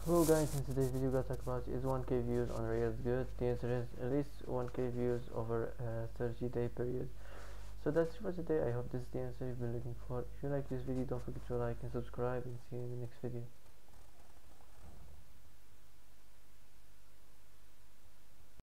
Hello guys, in today's video we're gonna talk about is 1k views on Reels good? The answer is at least 1k views over a 30-day period. So that's it for today. I hope this is the answer you've been looking for. If you like this video, don't forget to like and subscribe, and see you in the next video.